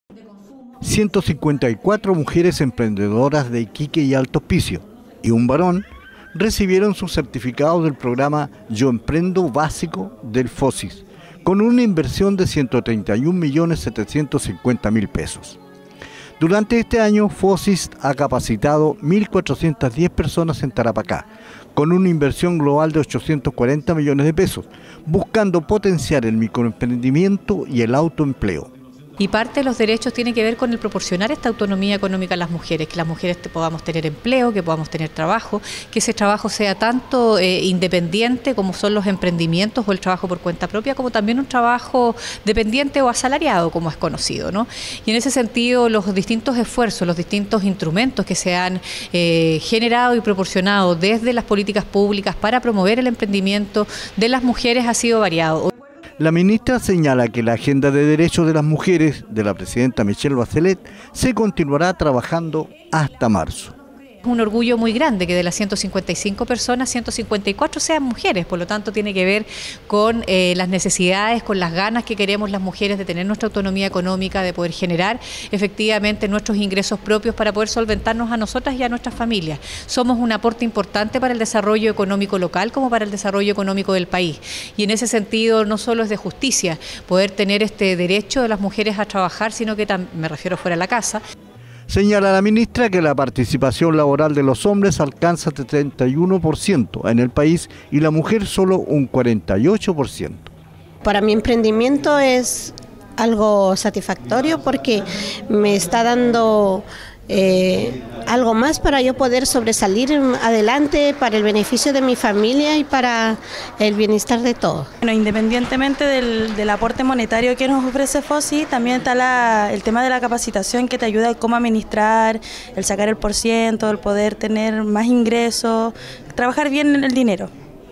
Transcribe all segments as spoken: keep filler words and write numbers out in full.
ciento cincuenta y cuatro mujeres emprendedoras de Iquique y Alto Hospicio y un varón recibieron sus certificados del programa Yo Emprendo Básico del FOSIS, con una inversión de ciento treinta y un millones setecientos cincuenta mil pesos. Durante este año, FOSIS ha capacitado mil cuatrocientas diez personas en Tarapacá, con una inversión global de ochocientos cuarenta millones de pesos, buscando potenciar el microemprendimiento y el autoempleo. Y parte de los derechos tiene que ver con el proporcionar esta autonomía económica a las mujeres, que las mujeres podamos tener empleo, que podamos tener trabajo, que ese trabajo sea tanto eh, independiente como son los emprendimientos o el trabajo por cuenta propia, como también un trabajo dependiente o asalariado, como es conocido, ¿no? Y en ese sentido, los distintos esfuerzos, los distintos instrumentos que se han eh, generado y proporcionado desde las políticas públicas para promover el emprendimiento de las mujeres ha sido variado. La ministra señala que la agenda de derechos de las mujeres de la presidenta Michelle Bachelet se continuará trabajando hasta marzo. Es un orgullo muy grande que de las ciento cincuenta y cinco personas, ciento cincuenta y cuatro sean mujeres, por lo tanto tiene que ver con eh, las necesidades, con las ganas que queremos las mujeres de tener nuestra autonomía económica, de poder generar efectivamente nuestros ingresos propios para poder solventarnos a nosotras y a nuestras familias. Somos un aporte importante para el desarrollo económico local como para el desarrollo económico del país. Y en ese sentido no solo es de justicia poder tener este derecho de las mujeres a trabajar, sino que también, me refiero fuera de la casa. Señala la ministra que la participación laboral de los hombres alcanza setenta y uno por ciento en el país y la mujer solo un cuarenta y ocho por ciento. Para mi emprendimiento es algo satisfactorio porque me está dando eh, algo más para yo poder sobresalir adelante para el beneficio de mi familia y para el bienestar de todos. Bueno, independientemente del, del aporte monetario que nos ofrece FOSIS, también está la, el tema de la capacitación que te ayuda a cómo administrar, el sacar el porciento, el poder tener más ingresos, trabajar bien el dinero.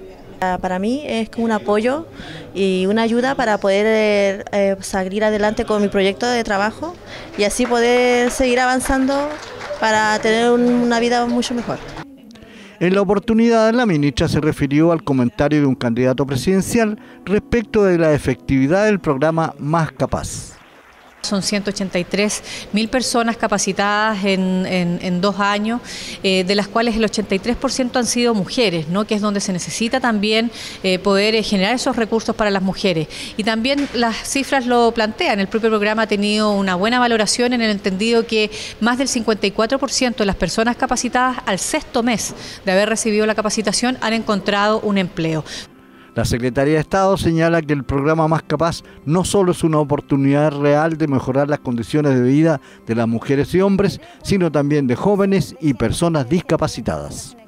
Para mí es un apoyo y una ayuda para poder eh, salir adelante con mi proyecto de trabajo y así poder seguir avanzando para tener una vida mucho mejor. En la oportunidad, la ministra se refirió al comentario de un candidato presidencial respecto de la efectividad del programa Más Capaz. Son ciento ochenta y tres mil personas capacitadas en, en, en dos años, eh, de las cuales el ochenta y tres por ciento han sido mujeres, ¿no? Que es donde se necesita también eh, poder eh, generar esos recursos para las mujeres. Y también las cifras lo plantean, el propio programa ha tenido una buena valoración en el entendido que más del cincuenta y cuatro por ciento de las personas capacitadas al sexto mes de haber recibido la capacitación han encontrado un empleo. La Secretaría de Estado señala que el programa Más Capaz no solo es una oportunidad real de mejorar las condiciones de vida de las mujeres y hombres, sino también de jóvenes y personas discapacitadas.